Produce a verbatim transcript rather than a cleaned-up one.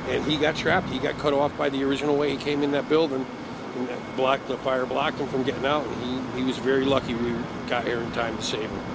and he got trapped. He got cut off by the original way he came in that building, and that blocked the fire blocked him from getting out. And he he was very lucky we got here in time to save him.